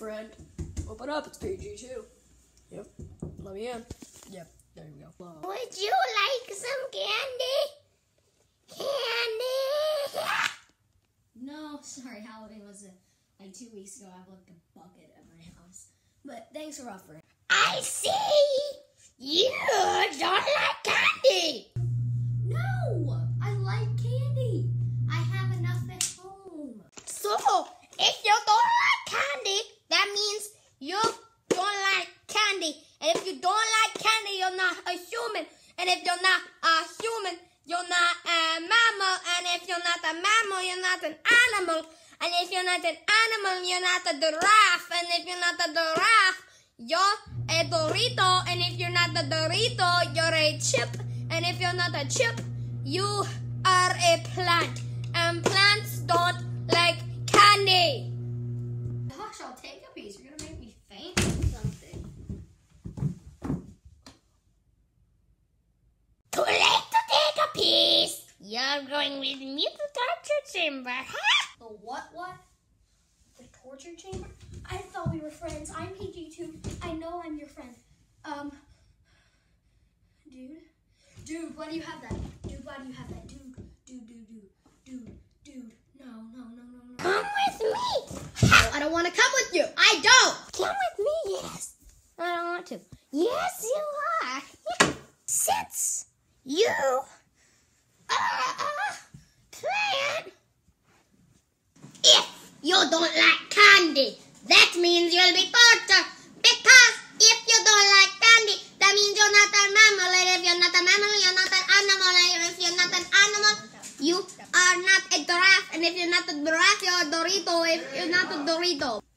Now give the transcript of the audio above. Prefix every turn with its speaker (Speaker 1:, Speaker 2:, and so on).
Speaker 1: friend. Open up, it's PG2. Yep, let me in. Yep, there you go. Wow.
Speaker 2: Would you like some candy? Candy?
Speaker 3: No, sorry, Halloween was like 2 weeks ago. I have like a bucket at my house. But thanks for offering.
Speaker 2: I see! You don't like candy!
Speaker 3: No! I like candy! I have enough at home.
Speaker 2: So, if you don't like candy, that means you don't like candy. And if you don't like candy, you're not a human. And if you're not a human, you're not a mammal. And if you're not a mammal, you're not an animal. And if you're not an animal, you're not a giraffe. And if you're not a giraffe, you're a Dorito. And if you're not a Dorito, you're a chip. And if you're not a chip, you are a plant. And plants don't like candy.
Speaker 3: Gosh, I'll take a piece. You're gonna make me faint or something.
Speaker 2: Too late to take a piece. You're going with me to torture chamber, huh?
Speaker 3: The what? The torture chamber? I thought we were friends. I'm PG2. I know I'm your friend. Dude, why do you have that? Dude, why do you have that? Dude. No.
Speaker 2: Come with me.
Speaker 3: No, I don't want to come with you. I don't.
Speaker 2: Come with me, yes. I don't want to. Yes, you are. Since you are a plant. If you don't like candy, that means you'll be tortured. Because if you don't like candy, that means you're not a mammal. And if you're not a mammal, you're not an animal. And if you're not an animal, you are not a giraffe. And if you're not a giraffe, you're a Dorito. If you're not a Dorito.